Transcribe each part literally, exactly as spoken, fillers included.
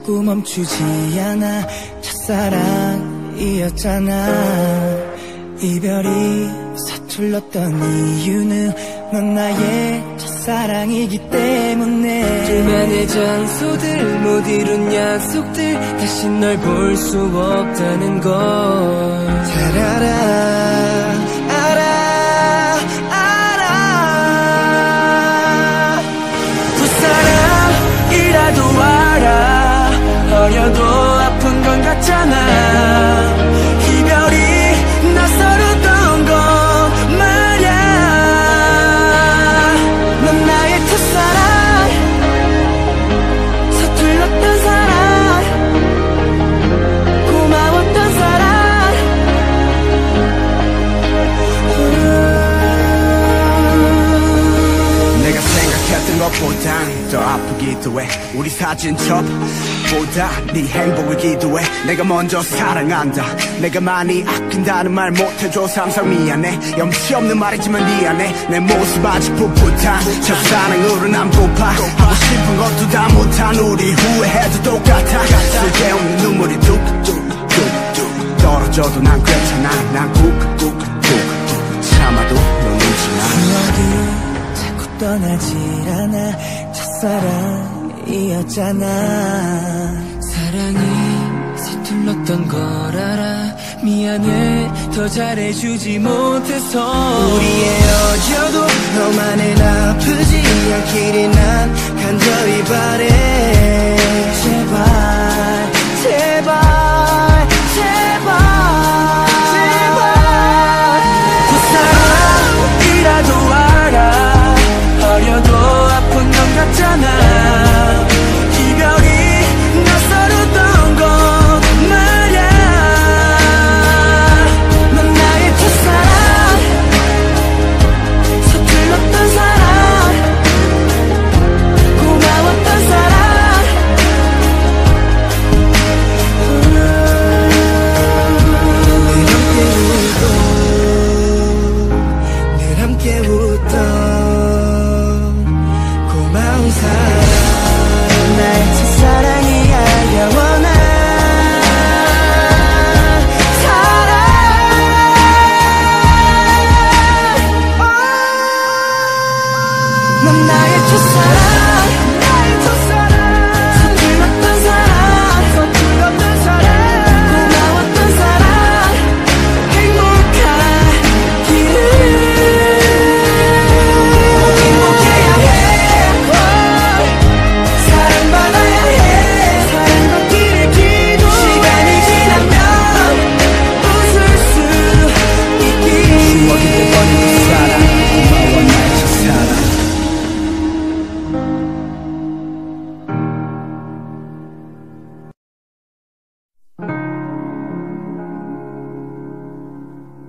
자꾸 멈추지 않아. 첫사랑이었잖아. 이별이 서툴렀던 이유는 넌 나의 첫사랑이기 때문에. 둘만의 장소들, 못 이룬 약속들, 다시 널 볼 수 없다는 걸 잘 알아, 알아, 알아. 첫사랑이라도 알아. 어려도 아픈 건 같잖아. 이별이 낯설었던 건 말야. 넌 나의 첫사랑, 서툴렀던 사랑, 고마웠던 사랑. 내가 생각했던 것보단 더 아프기도 해. 우리 사진첩보다 네 행복을 기도해. 내가 먼저 사랑한다, 내가 많이 아낀다는 말 못해줘서 항상 미안해. 염치 없는 말이지만 미안해. 내 모습 아직 풋풋한 첫사랑으로 남고파. 하고 싶은 것도 다 못한 우리, 후회해도 똑같아. 쓸데없는 눈물이 뚝뚝뚝뚝 떨어져도 난 괜찮아. 난 꾹꾹꾹꾹 참아도 넌 울지 마. 추억이 자꾸 떠나질 않아. 첫사랑이었잖아. 사랑이 서툴렀던 걸 알아. 미안해, 더 잘해주지 못해서. 우리 헤어져도 너만은 아프지 않기를 난 간절히 바래. 제발 제발 제발 제발. 첫사랑이라도 알아. 어려도 아픈 건 같잖아. 이별이 낯설었던 건 말야. 넌 나의 첫사랑, 서툴렀던 사랑, 고마웠던 사랑. 늘 함께 웃던, 늘 함께 웃던 고마운 사랑. 나의 첫사랑이야, 영원한 사랑. 넌 나의 첫사랑, 나의 첫사랑, 서툴렀던 사랑, 서툴렀던 사랑, 고마웠던 사랑. 행복하기를, 행복해야 해. 사랑받아야 해. 사랑받기를 기도. 시간이 지나면 웃을 수 있기. 추억이 돼버린 첫사랑, 고마워 나의 첫사랑.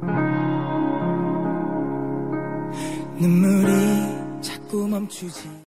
눈물이 자꾸 멈추지